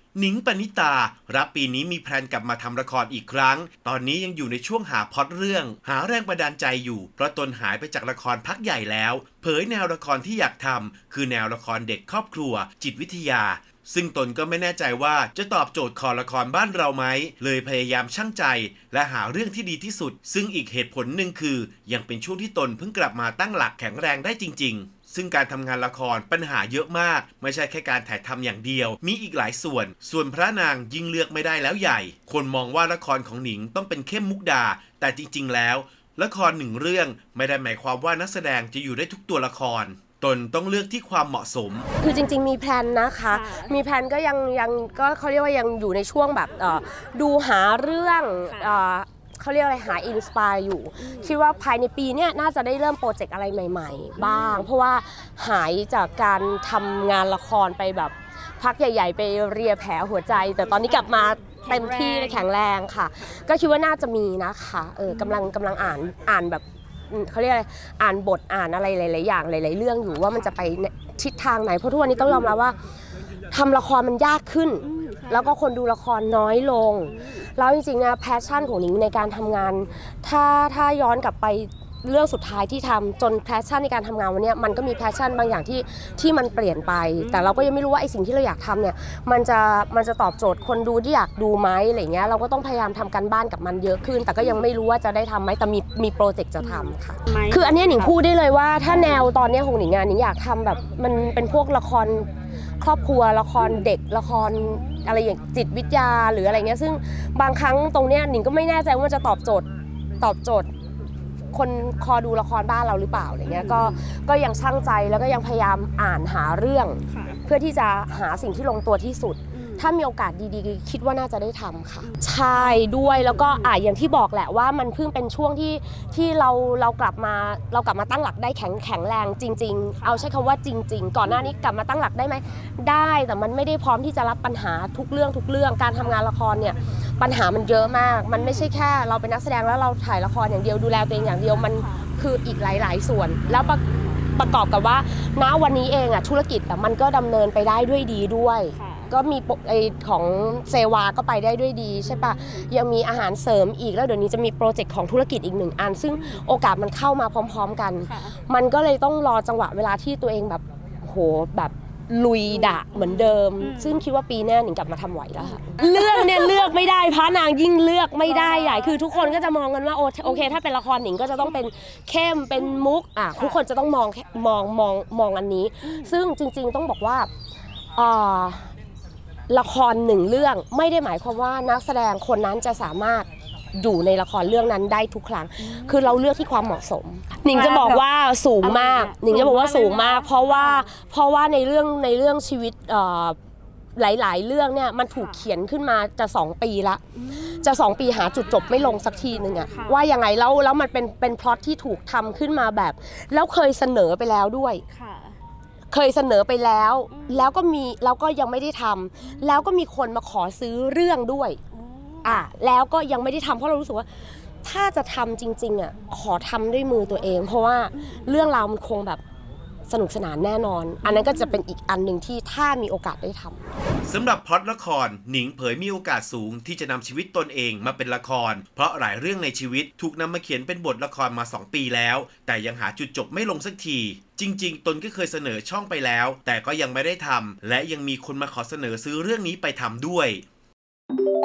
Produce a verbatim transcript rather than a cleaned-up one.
หนิงปณิตารับปีนี้มีแพลนกลับมาทำละครอีกครั้งตอนนี้ยังอยู่ในช่วงหาพล็อตเรื่องหาแรงบันดาลใจอยู่เพราะตนหายไปจากละครพักใหญ่แล้วเผยแนวละครที่อยากทำคือแนวละครเด็กครอบครัวจิตวิทยาซึ่งตนก็ไม่แน่ใจว่าจะตอบโจทย์คอละครบ้านเราไหมเลยพยายามชั่งใจและหาเรื่องที่ดีที่สุดซึ่งอีกเหตุผลหนึ่งคือยังเป็นช่วงที่ตนเพิ่งกลับมาตั้งหลักแข็งแรงได้จริงๆซึ่งการทำงานละครปัญหาเยอะมากไม่ใช่แค่การถ่ายทำอย่างเดียวมีอีกหลายส่วนส่วนพระนางยิ่งเลือกไม่ได้แล้วใหญ่คนมองว่าละครของหนิงต้องเป็นเข้มมุกดาแต่จริงๆแล้วละครหนึ่งเรื่องไม่ได้หมายความว่านักแสดงจะอยู่ได้ทุกตัวละครตนต้องเลือกที่ความเหมาะสมคือจริงๆมีแพลนนะคะมีแพลนก็ยังยังก็เขาเรียกว่ายังอยู่ในช่วงแบบดูหาเรื่องเขาเรียกอะไรหาอินสปายอยู่คิดว่าภายในปีนี้น่าจะได้เริ่มโปรเจกต์อะไรใหม่ๆบ้างเพราะว่าหายจากการทำงานละครไปแบบพักใหญ่ๆไปเรียแผลหัวใจแต่ตอนนี้กลับมาเต็มที่แข็งแรงค่ะก็คิดว่าน่าจะมีนะคะเออกำลังกำลังอ่านอ่านแบบเขาเรียกอะไรอ่านบทอ่านอะไรหลายๆอย่างหลายๆเรื่องอยู่ว่ามันจะไปทิศทางไหนเพราะทุกวันนี้ต้องยอมรับว่าทำละครมันยากขึ้นแล้วก็คนดูละครน้อยลงแล้วจริงๆนะแพชชั่นของหนิงในการทำงานถ้าถ้าย้อนกลับไปเรื่องสุดท้ายที่ทำจนแพชชั่นในการทำงานวันนี้มันก็มีแพชชั่นบางอย่างที่ที่มันเปลี่ยนไปแต่เราก็ยังไม่รู้ว่าไอ้สิ่งที่เราอยากทำเนี่ยมันจะมันจะตอบโจทย์คนดูที่อยากดูไหมอะไรเงี้ยเราก็ต้องพยายามทำการบ้านกับมันเยอะขึ้นแต่ก็ยังไม่รู้ว่าจะได้ทำไหมแต่มีมีโปรเจกต์จะทำค่ะคืออันนี้หนิงพูดได้เลยว่าถ้าแนวตอนนี้ของหนิงอ่ะหนิงอยากทำแบบมันเป็นพวกละครครอบครัวละครเด็กละครอะไรอย่างจิตวิทยาหรืออะไรเงี้ยซึ่งบางครั้งตรงเนี้ยหนิงก็ไม่แน่ใจว่าจะตอบโจทย์ตอบโจทย์คนคอดูละครบ้านเราหรือเปล่าอะไรเงี้ยก็ก็ยังชั่งใจแล้วก็ยังพยายามอ่านหาเรื่องเพื่อที่จะหาสิ่งที่ลงตัวที่สุดถ้ามีโอกาสดีๆคิดว่าน่าจะได้ทำค่ะใช่ด้วยแล้วก็อ่าอย่างที่บอกแหละว่ามันเพิ่งเป็นช่วงที่ที่เราเรากลับมาเรากลับมาตั้งหลักได้แข็งแข็งแรงจริงๆเอาใช้คำว่าจริงๆก่อนหน้านี้กลับมาตั้งหลักได้ไหมได้แต่มันไม่ได้พร้อมที่จะรับปัญหาทุกเรื่องทุกเรื่องการทำงานละครเนี่ยปัญหามันเยอะมากมันไม่ใช่แค่เราเป็นนักแสดงแล้วเราถ่ายละครอย่างเดียวดูแลตัวเองอย่างเดียวมันคืออีกหลายๆส่วนแล้วประกอบกับว่าณวันนี้เองอะธุรกิจมันก็ดำเนินไปได้ด้วยดีด้วยก็มีไอของเซวาก็ไปได้ด้วยดีใช่ปะยังมีอาหารเสริมอีกแล้วเดี๋ยวนี้จะมีโปรเจกต์ของธุรกิจอีกหนึ่งอันซึ่งโอกาสมันเข้ามาพร้อมๆกันมันก็เลยต้องรอจังหวะเวลาที่ตัวเองแบบโหแบบลุยดะเหมือนเดิมซึ่งคิดว่าปีหน้าหนิงกลับมาทำไหวแล้วค่ะเรื่องเนี่ยเลือกไม่ได้พระนางยิ่งเลือกไม่ได้ใหญ่คือทุกคนก็จะมองกันว่าโอเคถ้าเป็นละครหนิงก็จะต้องเป็นเข้มเป็นมุกอ่ะทุกคนจะต้องมองมองมองมองอันนี้ซึ่งจริงๆต้องบอกว่าละครหนึ่งเรื่องไม่ได้หมายความว่านักแสดงคนนั้นจะสามารถอยู่ในละครเรื่องนั้นได้ทุกครั้งคือเราเลือกที่ความเหมาะสมหนิงจะบอกว่าสูงมากหนิงจะบอกว่าสูงมากเพราะว่าเพราะว่าในเรื่องในเรื่องชีวิตหลายๆเรื่องเนี่ยมันถูกเขียนขึ้นมาจะสองปีละจะสองปีหาจุดจบไม่ลงสักทีหนึ่งอะว่ายังไงแล้วแล้วมันเป็นเป็นพล็อตที่ถูกทำขึ้นมาแบบแล้วเคยเสนอไปแล้วด้วยเคยเสนอไปแล้วแล้วก็มีแล้วก็ยังไม่ได้ทำแล้วก็มีคนมาขอซื้อเรื่องด้วยอ่ะแล้วก็ยังไม่ได้ทำเพราะเรารู้สึกว่าถ้าจะทำจริงๆอ่ะขอทำด้วยมือตัวเองเพราะว่าเรื่องราวมันคงแบบสนุกสนานแน่นอนอันนั้นก็จะเป็นอีกอันหนึ่งที่ถ้ามีโอกาสได้ทำสำหรับพล็อตละครหนิงเผยมีโอกาสสูงที่จะนำชีวิตตนเองมาเป็นละครเพราะหลายเรื่องในชีวิตถูกนำมาเขียนเป็นบทละครมาสองปีแล้วแต่ยังหาจุดจบไม่ลงสักทีจริงๆตนก็เคยเสนอช่องไปแล้วแต่ก็ยังไม่ได้ทำและยังมีคนมาขอเสนอซื้อเรื่องนี้ไปทำด้วย